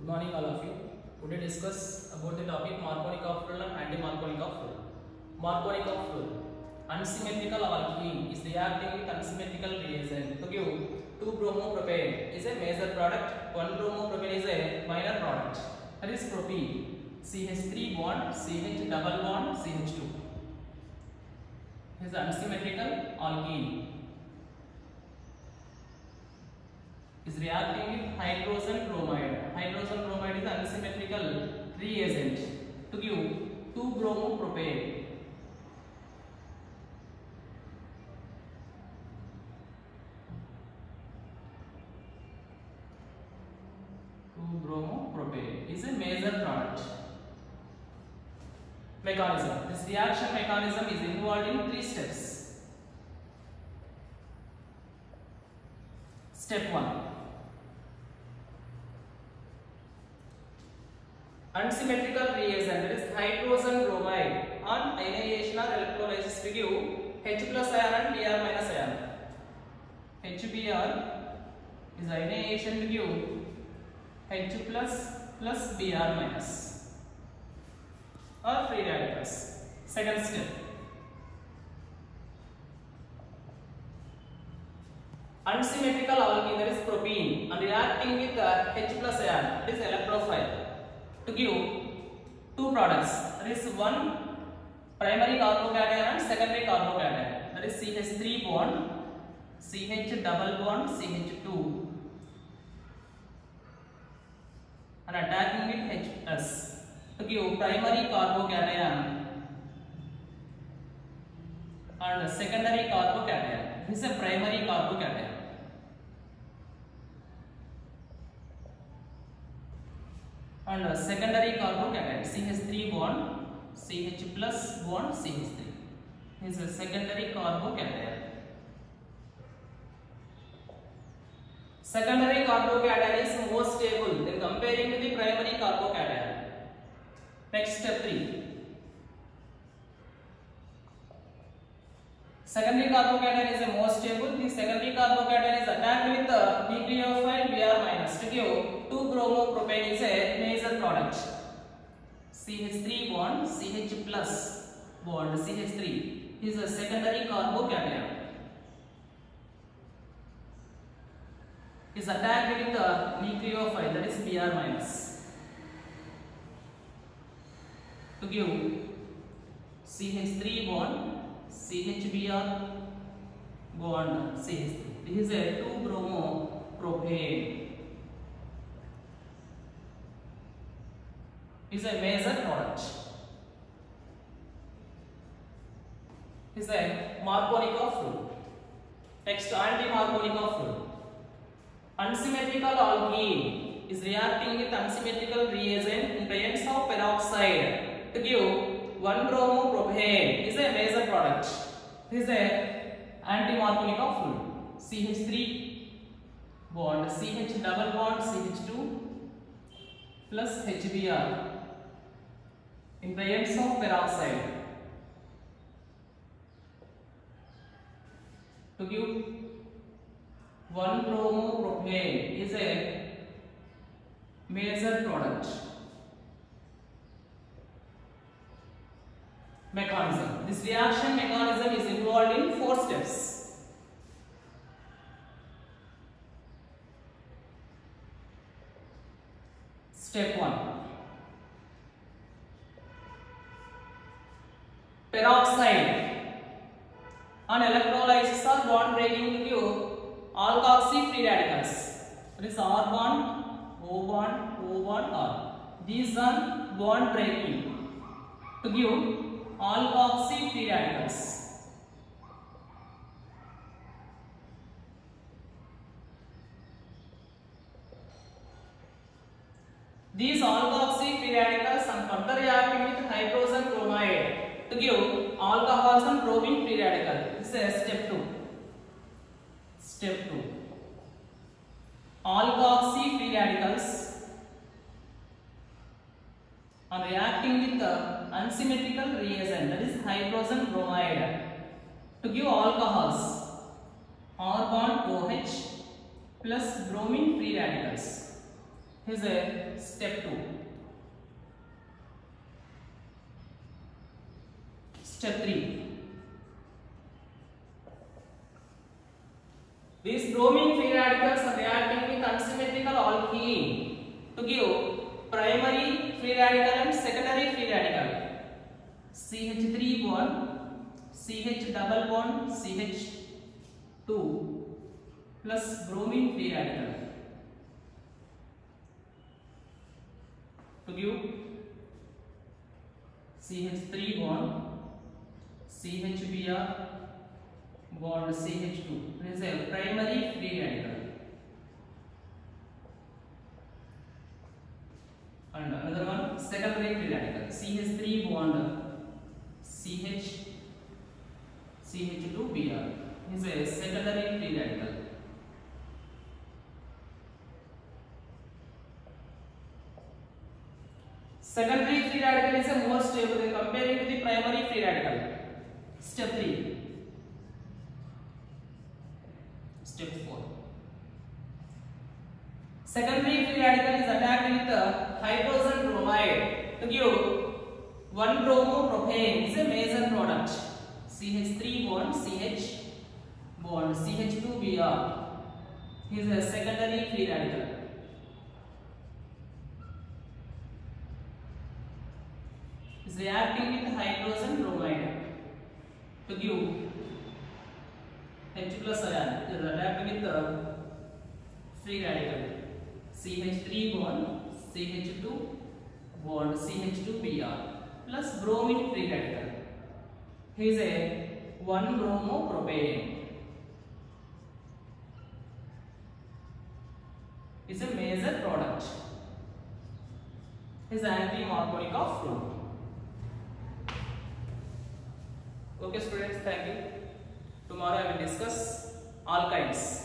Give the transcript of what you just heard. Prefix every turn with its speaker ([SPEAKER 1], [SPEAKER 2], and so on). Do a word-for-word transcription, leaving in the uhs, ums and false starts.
[SPEAKER 1] Good morning all of you. Today discuss about the topic Markovnikov rule and anti-Markovnikov rule. Markovnikov rule. Unsymmetrical alkene is reacting with unsymmetrical reagent to give two bromopropane is a major product, one bromopropane is a minor product. That is propene. C H three bond, C H double bond, C H two. Is unsymmetrical alkene. Is reacting with hydrogen bromide. Hydrogen bromide is unsymmetrical reagent to give two bromopropane. two bromopropane is a major product. Mechanism. This reaction mechanism is involved in three steps. Step one. Unsymmetrical reagent, that is hydrogen bromide on ionization or electrolysis to give H plus ion and Br minus ion. H B r is ionization to give H plus plus Br minus or free radicals. Second step. Unsymmetrical alkene, that is propene, and reacting with uh, H plus ion, that is electrophile, to give two products. That is one primary carbocation and secondary carbocation. That is C H three bond, C H double bond, C H two, and attacking with H plus to give primary carbocation and secondary carbocation. This is a primary carbocation. And a secondary carbocation, C H three bond, C H plus bond, C H three. This is a secondary carbocation. Secondary carbocation is more stable in comparing to the primary carbocation. Next, step three. Secondary carbocation is a more stable. The secondary carbocation is attacked with the nucleophile Br minus to give two bromopropane is a major product. C H three bond, C H plus bond, C H three is a secondary carbocation. Is attacked with the nucleophile, that is Br minus, to give C H three bond, C H Br bond, C H three. This is a two bromopropane. Is a major product. Is a Markovnikov rule. Next, anti-Markovnikov rule. Unsymmetrical alkene is reacting with unsymmetrical reagent in presence of peroxide to give one bromopropane is a major product. This is a anti-Markovnikov rule. C H three bond, C H double bond, C H two plus H Br in presence of peroxide to give one bromopropane is a major product. Mechanism. This reaction mechanism is involved in four steps. Step one. Peroxide on electrolysis or bond breaking to give alkoxy free radicals. That is R bond, O bond, O bond, R. These are bond breaking to give alkoxy free radicals. These alkoxy free radicals are further reacting with hydrogen bromide to give alcohols and bromine free radical. This is step two. Step two. Alkoxy free radicals are reacting with the unsymmetrical reagent, that is hydrogen bromide, to give alcohols R bond OH plus bromine free radicals. Here's a step two. Step three. These bromine free radicals are reacting with unsymmetrical alkene to give primary free radical and secondary free radical. C H three bond, C H double bond, C H two plus bromine free radical to give C H three bond, C H Br bond C H two. This is a primary free radical. And another one, secondary free radical. C H three bond C H C H two Br. This is a secondary free radical. Secondary free radical is a more stable compared to the primary free radical. Step three. Step four. Secondary free radical is attacked with the hydrogen bromide to give one bromopropane. Is a major product. C H three bond C H bond C H two Br. Is a secondary free radical. Is reacting with hydrogen bromide to give H plus ion. It is reacting with the free radical C H three bond C H two bond C H two Br plus bromine free radical. Here is a one bromopropane. Is a major product. Is anti-Marconic of fluid. Okay students, thank you. Tomorrow I will discuss alkynes.